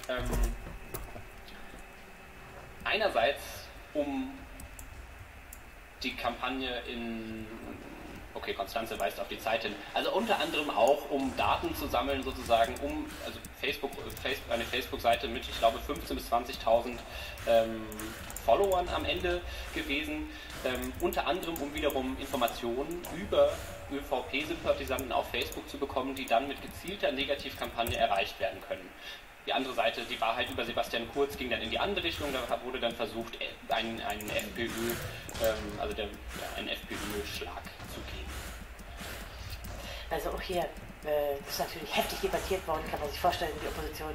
Einerseits um die Kampagne Konstanze weist auf die Zeit hin, also unter anderem auch um Daten zu sammeln, sozusagen, eine Facebook-Seite mit, ich glaube, 15.000 bis 20.000 Followern am Ende gewesen, unter anderem um wiederum Informationen über ÖVP-Sympathisanten auf Facebook zu bekommen, die dann mit gezielter Negativkampagne erreicht werden können. Die andere Seite, die Wahrheit über Sebastian Kurz, ging dann in die andere Richtung, da wurde dann versucht, einen FPÖ-Schlag zu geben. Also auch hier ist natürlich heftig debattiert worden, kann man sich vorstellen, die Opposition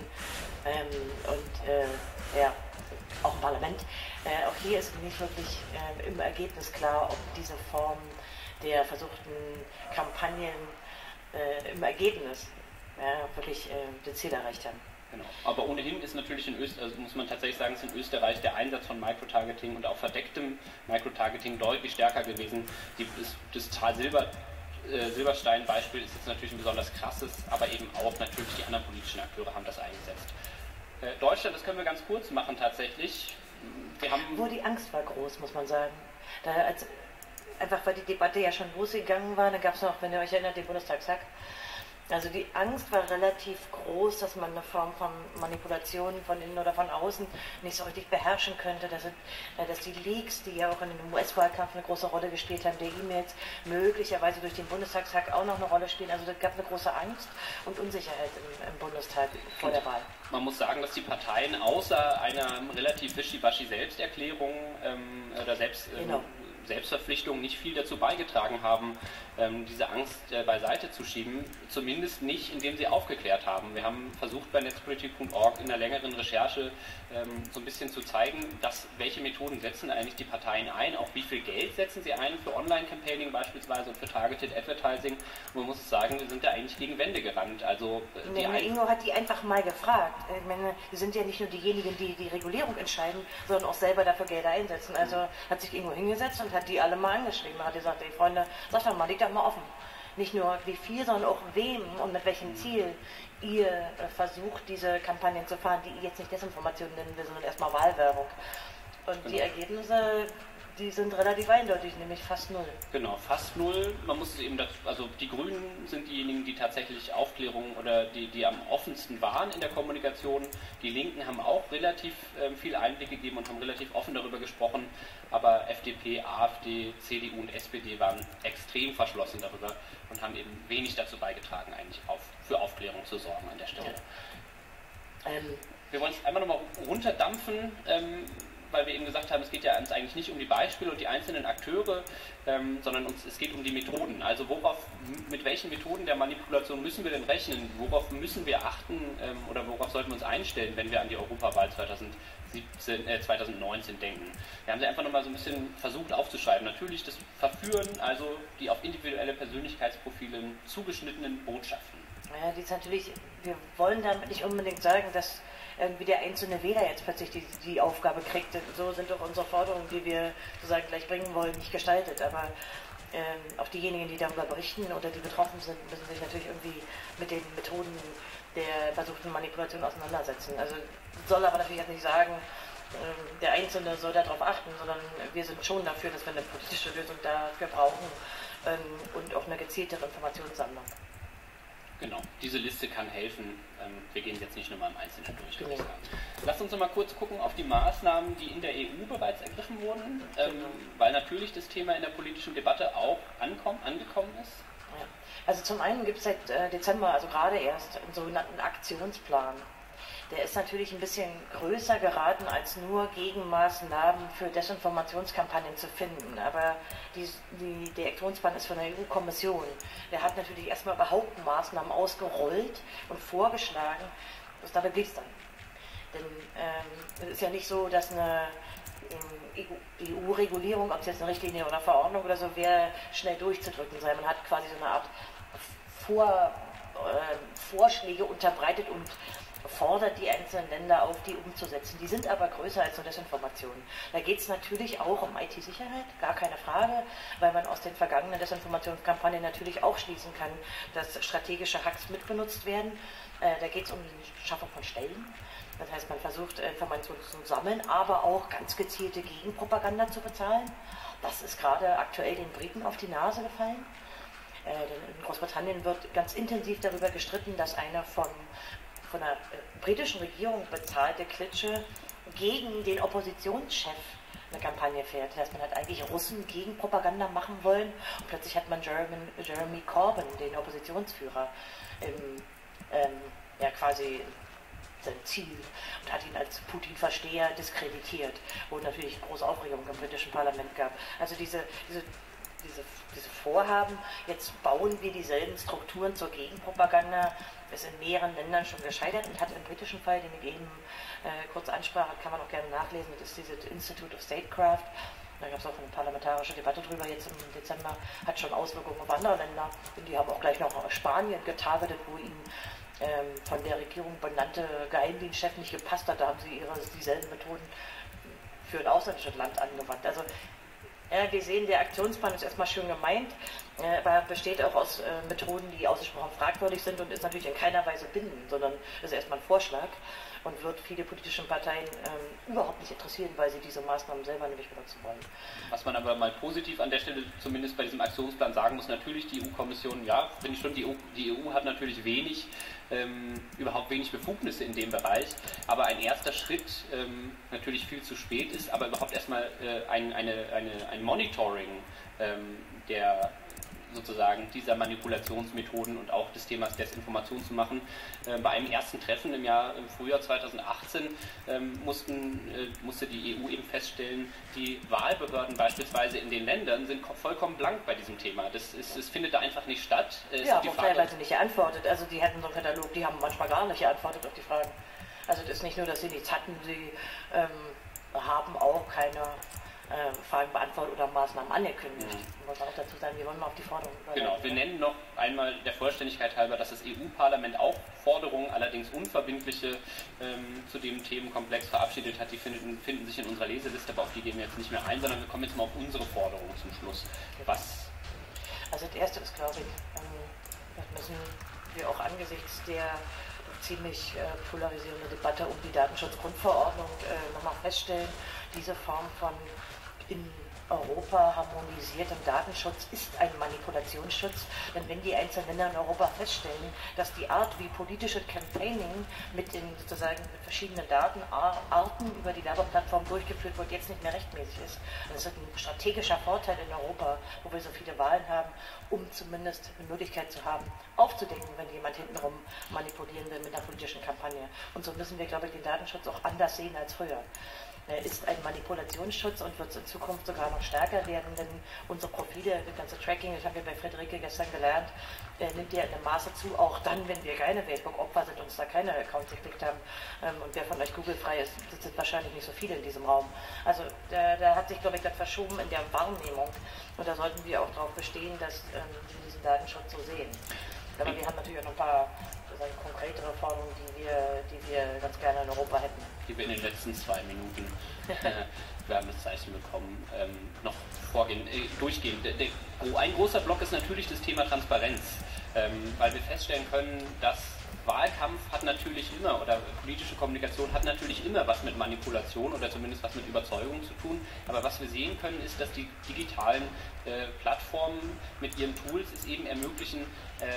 auch im Parlament. Auch hier ist nicht wirklich im Ergebnis klar, ob diese Form der versuchten Kampagnen im Ergebnis wirklich das Ziel erreicht haben. Genau. Aber ohnehin ist natürlich muss man tatsächlich sagen, ist in Österreich der Einsatz von Microtargeting und auch verdecktem Microtargeting deutlich stärker gewesen. Das Tal Silberstein-Beispiel ist jetzt natürlich ein besonders krasses, aber eben auch natürlich die anderen politischen Akteure haben das eingesetzt. Deutschland, das können wir ganz kurz machen tatsächlich. Wo die Angst war groß, muss man sagen. Einfach weil die Debatte ja schon losgegangen war, dann gab es noch, wenn ihr euch erinnert, den Bundestagshack. Also die Angst war relativ groß, dass man eine Form von Manipulation von innen oder von außen nicht so richtig beherrschen könnte, dass die Leaks, die ja auch in dem US-Wahlkampf eine große Rolle gespielt haben, der E-Mails möglicherweise durch den Bundestagshack auch noch eine Rolle spielen. Also es gab eine große Angst und Unsicherheit im Bundestag vor der Wahl. Man muss sagen, dass die Parteien außer einer relativ wischiwaschi Selbsterklärung oder Selbstverpflichtung nicht viel dazu beigetragen haben, diese Angst beiseite zu schieben, zumindest nicht, indem sie aufgeklärt haben. Wir haben versucht bei netzpolitik.org in einer längeren Recherche so ein bisschen zu zeigen, welche Methoden setzen eigentlich die Parteien ein, auch wie viel Geld setzen sie ein für Online-Campaigning beispielsweise und für Targeted Advertising. Und man muss sagen, wir sind da eigentlich gegen Wände gerannt. Also, Ingo hat die einfach mal gefragt. Ich meine, die sind ja nicht nur diejenigen, die die Regulierung entscheiden, sondern auch selber dafür Gelder einsetzen. Also hat sich Ingo hingesetzt und hat die alle mal angeschrieben. Er hat gesagt, ey Freunde, sagt doch mal, liegt doch mal offen. Nicht nur wie viel, sondern auch wem und mit welchem Ziel ihr versucht, diese Kampagnen zu fahren, die ich jetzt nicht Desinformation nennen will, sondern erstmal Wahlwerbung. Und genau. Die Ergebnisse, die sind relativ eindeutig, nämlich fast null. Genau, fast null. Man muss es eben, also die Grünen sind diejenigen, die tatsächlich Aufklärung oder die am offensten waren in der Kommunikation. Die Linken haben auch relativ viel Einblick gegeben und haben relativ offen darüber gesprochen. Aber FDP, AfD, CDU und SPD waren extrem verschlossen darüber und haben eben wenig dazu beigetragen, eigentlich für Aufklärung zu sorgen an der Stelle. Ja. Wir wollen es einmal nochmal runterdampfen. Weil wir eben gesagt haben, es geht ja uns eigentlich nicht um die Beispiele und die einzelnen Akteure, sondern es geht um die Methoden. Also mit welchen Methoden der Manipulation müssen wir denn rechnen? Worauf müssen wir achten oder worauf sollten wir uns einstellen, wenn wir an die Europawahl 2019 denken? Wir haben sie einfach nochmal so ein bisschen versucht aufzuschreiben. Natürlich das Verführen, also die auf individuelle Persönlichkeitsprofile zugeschnittenen Botschaften. Ja, wir wollen damit nicht unbedingt sagen, dass irgendwie der einzelne Wähler jetzt plötzlich die Aufgabe kriegt. So sind doch unsere Forderungen, die wir sozusagen gleich bringen wollen, nicht gestaltet. Aber auch diejenigen, die darüber berichten oder die betroffen sind, müssen sich natürlich irgendwie mit den Methoden der versuchten Manipulation auseinandersetzen. Also soll aber natürlich jetzt nicht sagen, der Einzelne soll darauf achten, sondern wir sind schon dafür, dass wir eine politische Lösung dafür brauchen und auch eine gezieltere Informationssammlung. Genau, diese Liste kann helfen. Wir gehen jetzt nicht nur mal im Einzelnen durch. Genau. Lasst uns noch mal kurz gucken auf die Maßnahmen, die in der EU bereits ergriffen wurden, weil natürlich das Thema in der politischen Debatte auch angekommen ist. Ja. Also zum einen gibt es seit Dezember, also gerade erst, einen sogenannten Aktionsplan. Der ist natürlich ein bisschen größer geraten, als nur Gegenmaßnahmen für Desinformationskampagnen zu finden. Aber der Aktionsplan ist von der EU-Kommission. Der hat natürlich erstmal überhaupt Maßnahmen ausgerollt und vorgeschlagen. Dabei blieb es dann. Denn es ist ja nicht so, dass eine EU-Regulierung, ob es jetzt eine Richtlinie oder eine Verordnung oder so wäre, schnell durchzudrücken sei. Man hat quasi so eine Art Vorschläge unterbreitet und fordert die einzelnen Länder auf, die umzusetzen. Die sind aber größer als nur Desinformation. Da geht es natürlich auch um IT-Sicherheit, gar keine Frage, weil man aus den vergangenen Desinformationskampagnen natürlich auch schließen kann, dass strategische Hacks mitbenutzt werden. Da geht es um die Schaffung von Stellen. Das heißt, man versucht, Informationen zu sammeln, aber auch ganz gezielte Gegenpropaganda zu bezahlen. Das ist gerade aktuell den Briten auf die Nase gefallen. Denn in Großbritannien wird ganz intensiv darüber gestritten, dass eine von der britischen Regierung bezahlte Klitsche gegen den Oppositionschef eine Kampagne fährt. Das heißt, man hat eigentlich Russen gegen Propaganda machen wollen und plötzlich hat man Jeremy Corbyn, den Oppositionsführer, quasi sein Ziel und hat ihn als Putin-Versteher diskreditiert, wo natürlich große Aufregung im britischen Parlament gab. Also diese Vorhaben, jetzt bauen wir dieselben Strukturen zur Gegenpropaganda, ist in mehreren Ländern schon gescheitert und hat im britischen Fall, den ich eben kurz ansprach, kann man auch gerne nachlesen, das ist dieses Institute of Statecraft. Da gab es auch eine parlamentarische Debatte drüber jetzt im Dezember, hat schon Auswirkungen auf andere Länder und die haben auch gleich noch Spanien getargetet, wo ihnen von der Regierung benannte Geheimdienstchef nicht gepasst hat, da haben sie dieselben Methoden für ein ausländisches Land angewandt. Also ja, wir sehen, der Aktionsplan ist erstmal schön gemeint, aber besteht auch aus Methoden, die ausgesprochen fragwürdig sind und ist natürlich in keiner Weise bindend, sondern ist erstmal ein Vorschlag und wird viele politische Parteien überhaupt nicht interessieren, weil sie diese Maßnahmen selber nämlich benutzen wollen. Was man aber mal positiv an der Stelle zumindest bei diesem Aktionsplan sagen muss, natürlich die EU-Kommission, ja, finde ich schon, die EU hat natürlich überhaupt wenig Befugnisse in dem Bereich, aber ein erster Schritt natürlich viel zu spät ist, aber überhaupt erstmal ein Monitoring der sozusagen dieser Manipulationsmethoden und auch des Themas Desinformation zu machen. Bei einem ersten Treffen im Frühjahr 2018 musste die EU eben feststellen, die Wahlbehörden beispielsweise in den Ländern sind vollkommen blank bei diesem Thema. Es findet da einfach nicht statt. Ja, auch teilweise nicht geantwortet. Also die hatten so einen Katalog, die haben manchmal gar nicht geantwortet auf die Fragen. Also das ist nicht nur, dass sie nichts hatten, sie haben auch keine Fragen beantwortet oder Maßnahmen angekündigt. Ich muss auch dazu sagen, wir wollen mal auf die Forderungen. Genau, wir nennen noch einmal der Vollständigkeit halber, dass das EU-Parlament auch Forderungen, allerdings unverbindliche, zu dem Themenkomplex verabschiedet hat. Die finden sich in unserer Leseliste, aber auf die gehen wir jetzt nicht mehr ein, sondern wir kommen jetzt mal auf unsere Forderungen zum Schluss. Also das erste ist, glaube ich, das müssen wir auch angesichts der ziemlich polarisierenden Debatte um die Datenschutzgrundverordnung nochmal feststellen, diese Form von in Europa harmonisiertem Datenschutz ist ein Manipulationsschutz, denn wenn die einzelnen Länder in Europa feststellen, dass die Art, wie politische Campaigning mit verschiedenen Datenarten über die Werbeplattform durchgeführt wird, jetzt nicht mehr rechtmäßig ist, dann ist das ein strategischer Vorteil in Europa, wo wir so viele Wahlen haben, um zumindest eine Möglichkeit zu haben, aufzudecken, wenn jemand hintenrum manipulieren will mit einer politischen Kampagne. Und so müssen wir, glaube ich, den Datenschutz auch anders sehen als früher. Ist ein Manipulationsschutz und wird es in Zukunft sogar noch stärker werden, denn unsere Profile, das ganze Tracking, das haben wir bei Friederike gestern gelernt, nimmt ja in einem Maße zu, auch dann, wenn wir keine Facebook-Opfer sind, uns da keine Accounts geklickt haben. Und wer von euch Google-frei ist, sind wahrscheinlich nicht so viele in diesem Raum. Also da hat sich, glaube ich, das verschoben in der Wahrnehmung und da sollten wir auch darauf bestehen, dass wir diesen Datenschutz so sehen. Aber wir haben natürlich auch noch ein paar konkretere Forderungen, die wir ganz gerne in Europa hätten. Die wir in den letzten 2 Minuten Werbezeichen bekommen, noch durchgehen. Ein großer Block ist natürlich das Thema Transparenz, weil wir feststellen können, dass Wahlkampf hat natürlich immer, oder politische Kommunikation hat natürlich immer was mit Manipulation oder zumindest was mit Überzeugung zu tun. Aber was wir sehen können, ist, dass die digitalen Plattformen mit ihren Tools es eben ermöglichen,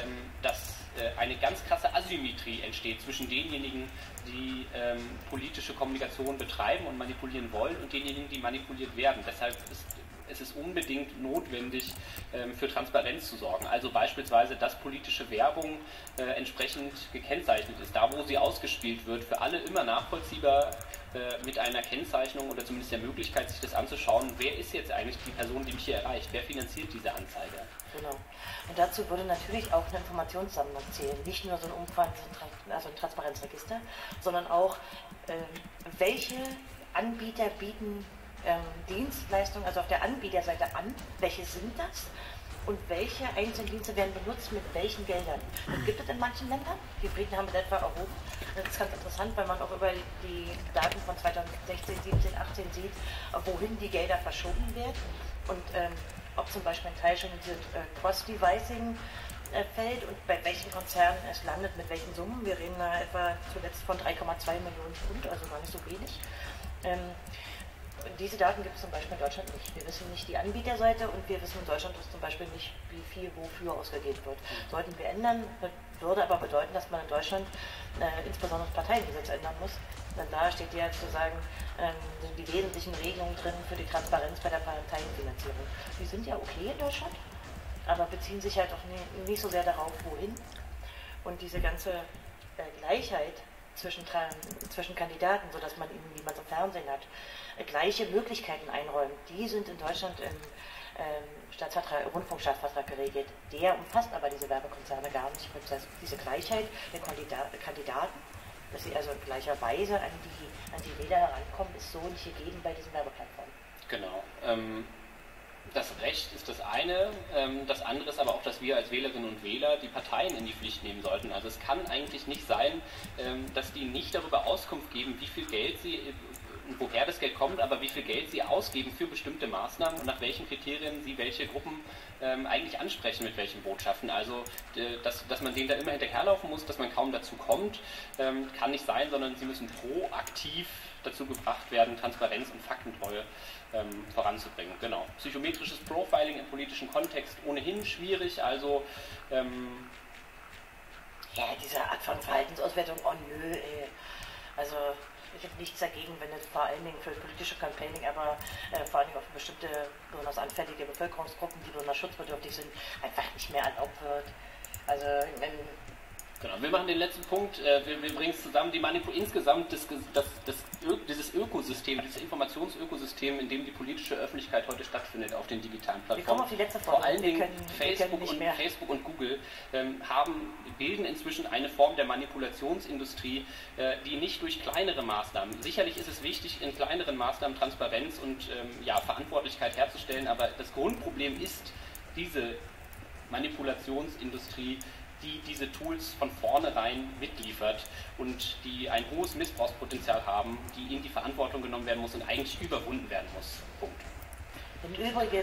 dass eine ganz krasse Asymmetrie entsteht zwischen denjenigen, die politische Kommunikation betreiben und manipulieren wollen und denjenigen, die manipuliert werden. Deshalb ist es unbedingt notwendig, für Transparenz zu sorgen. Also beispielsweise, dass politische Werbung entsprechend gekennzeichnet ist. Da, wo sie ausgespielt wird, für alle immer nachvollziehbar mit einer Kennzeichnung oder zumindest der Möglichkeit, sich das anzuschauen, wer ist jetzt eigentlich die Person, die mich hier erreicht? Wer finanziert diese Anzeige? Genau. Und dazu würde natürlich auch eine Informationssammlung zählen. Nicht nur so ein Transparenzregister, sondern auch, welche Anbieter bieten Dienstleistungen, also auf der Anbieterseite an, welche sind das und welche einzelnen Dienste werden benutzt mit welchen Geldern. Das gibt es in manchen Ländern, die Briten haben es etwa erhoben. Das ist ganz interessant, weil man auch über die Daten von 2016, 17, 18 sieht, wohin die Gelder verschoben werden und ob zum Beispiel ein Teil schon in dieses Cross-Devicing fällt und bei welchen Konzernen es landet, mit welchen Summen. Wir reden da etwa zuletzt von 3,2 Millionen Pfund, also gar nicht so wenig. Diese Daten gibt es zum Beispiel in Deutschland nicht. Wir wissen nicht die Anbieterseite und wir wissen in Deutschland zum Beispiel nicht, wie viel wofür ausgegeben wird. Sollten wir ändern, würde aber bedeuten, dass man in Deutschland insbesondere das Parteiengesetz ändern muss. Denn da steht ja sozusagen sind die wesentlichen Regelungen drin für die Transparenz bei der Parteienfinanzierung. Die sind ja okay in Deutschland, aber beziehen sich halt auch nicht so sehr darauf, wohin. Und diese ganze Gleichheit zwischen Kandidaten, sodass man eben, wie man es im Fernsehen hat, gleiche Möglichkeiten einräumt. Die sind in Deutschland im Rundfunkstaatsvertrag geregelt. Der umfasst aber diese Werbekonzerne gar nicht. Das heißt, diese Gleichheit der Kandidaten, dass sie also in gleicher Weise an die Wähler herankommen, ist so nicht gegeben bei diesen Werbeplattformen. Genau. Das Recht ist das eine, das andere ist aber auch, dass wir als Wählerinnen und Wähler die Parteien in die Pflicht nehmen sollten. Also es kann eigentlich nicht sein, dass die nicht darüber Auskunft geben, wie viel Geld sie, woher das Geld kommt, aber wie viel Geld sie ausgeben für bestimmte Maßnahmen und nach welchen Kriterien sie welche Gruppen eigentlich ansprechen mit welchen Botschaften. Also dass man denen da immer hinterherlaufen muss, dass man kaum dazu kommt, kann nicht sein, sondern sie müssen proaktiv dazu gebracht werden, Transparenz und Faktentreue voranzubringen. Genau. Psychometrisches Profiling im politischen Kontext ohnehin schwierig, also ja, diese Art von Verhaltensauswertung, oh nö, ey. Also ich habe nichts dagegen, wenn es vor allen Dingen für politische Campaigning, aber vor allen Dingen auch für bestimmte besonders anfällige Bevölkerungsgruppen, die besonders schutzbedürftig sind, einfach nicht mehr erlaubt wird. Also wenn genau, wir machen den letzten Punkt, wir bringen es zusammen, insgesamt dieses Ökosystem, dieses Informationsökosystem, in dem die politische Öffentlichkeit heute stattfindet auf den digitalen Plattformen. Wir kommen auf die letzte Folge. Vor allen Dingen Facebook und Google bilden inzwischen eine Form der Manipulationsindustrie, die nicht durch kleinere Maßnahmen, sicherlich ist es wichtig, in kleineren Maßnahmen Transparenz und Verantwortlichkeit herzustellen, aber das Grundproblem ist diese Manipulationsindustrie, die diese Tools von vornherein mitliefert und die ein hohes Missbrauchspotenzial haben, die in die Verantwortung genommen werden muss und eigentlich überwunden werden muss. Punkt. Im Übrigen,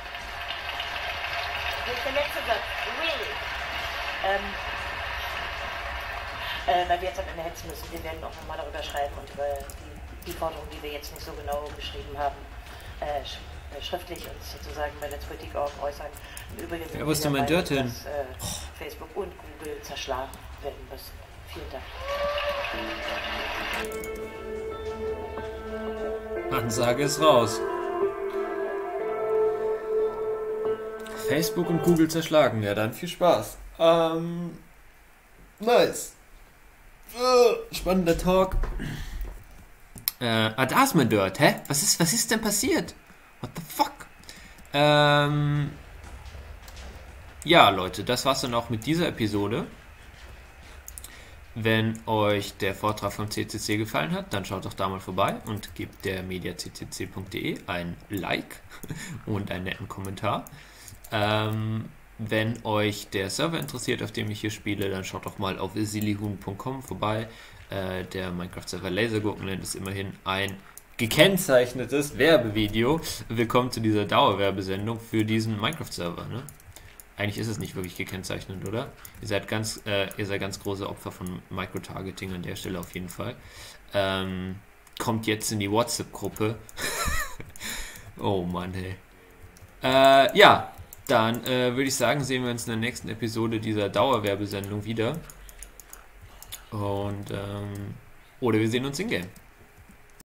das ist der letzte Satz, really. Weil wir jetzt am Ende hetzen müssen, wir werden auch nochmal darüber schreiben und über die Forderungen, die wir jetzt nicht so genau beschrieben haben, schriftlich uns sozusagen bei der Politik auch äußern. Im Übrigen ja, wo ist denn mein Dirt hin? Dass Facebook und Google zerschlagen werden müssen. Vielen Dank. Ansage ist raus. Facebook und Google zerschlagen. Ja, dann viel Spaß. Nice. Spannender Talk. Da ist mein Dirt. Hä? Was ist denn passiert? What the fuck? Ja, Leute, das war's dann auch mit dieser Episode. Wenn euch der Vortrag vom CCC gefallen hat, dann schaut doch da mal vorbei und gebt der mediaccc.de ein Like und einen netten Kommentar. Wenn euch der Server interessiert, auf dem ich hier spiele, dann schaut doch mal auf sillyhuhn.com vorbei. Der Minecraft-Server Lasergurkenland ist immerhin ein gekennzeichnetes Werbevideo. Willkommen zu dieser Dauerwerbesendung für diesen Minecraft-Server. Ne? Eigentlich ist es nicht wirklich gekennzeichnet, oder? Ihr seid ganz große Opfer von Microtargeting an der Stelle auf jeden Fall. Kommt jetzt in die WhatsApp-Gruppe. Oh Mann, hey. Ja, dann würde ich sagen, sehen wir uns in der nächsten Episode dieser Dauerwerbesendung wieder. Und oder wir sehen uns in Game.